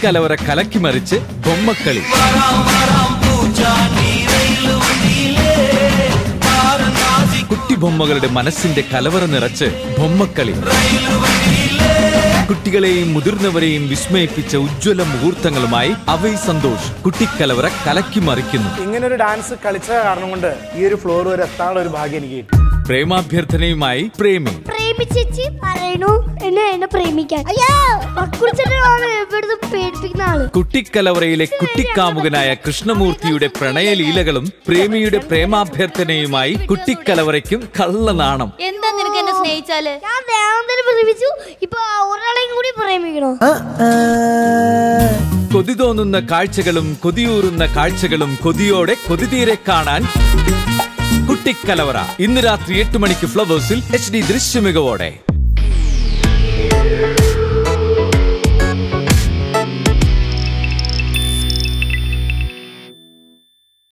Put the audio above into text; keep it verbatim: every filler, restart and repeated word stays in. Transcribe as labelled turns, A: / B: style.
A: കുട്ടിക്കലവറ കലക്കിമറിച്ച് ബൊമ്മക്കളി. കുട്ടിബൊമ്മകളുടെ മനസ്സിന്റെ കലവറ നിറച്ച് ബൊമ്മക്കളി. കുട്ടികളെയും മുതിർന്നവരെയും വിസ്മയിപ്പിച്ച ഉജ്ജ്വല മുഹൂർത്തങ്ങളുമായി അവൈ സന്തോഷ് കുട്ടിക്കലവറ കലക്കിമറിക്കുന്നു.
B: ഇങ്ങനൊരു ഡാൻസ് കളിച്ച കാരണം കൊണ്ട് ഈ ഒരു ഫ്ലോർ വരെ എത്താനുള്ള ഒരു ഭാഗ്യം എനിക്ക്.
A: പ്രേമാഭ്യർത്ഥനയുമായി പ്രേമി.
C: പ്രേമിച്ചേച്ചി പറയണു എന്നെ എന്നെ പ്രേമിക്കാൻ.
A: കുട്ടിക്കലവറയിലെ കുട്ടിക്കാമുകനായ കൃഷ്ണമൂർത്തിയുടെ പ്രണയലീലകളും പ്രേമിയുടെ പ്രേമാഭ്യർത്ഥനയുമായി കുട്ടിക്കലവറയ്ക്കും കള്ളനാണം.
D: എന്താ നിനക്ക് എന്നെ സ്നേഹിച്ചാല്?
C: ഞാൻ ദേവനെ പ്രേമിച്ചു, ഇപ്പൊ ഒരാളെയും കൂടി പ്രേമിക്കണോ?
A: കൊതി തോന്നുന്ന കാഴ്ചകളും കൊതിയൂറുന്ന കാഴ്ചകളും കൊതിയോടെ കൊതിതീരെ കാണാൻ കുട്ടിക്കലവറ ഇന്ന് രാത്രി എട്ട് മണിക്ക് ഫ്ലവേഴ്സിൽ എച്ച് ഡി ദൃശ്യമികവോടെ.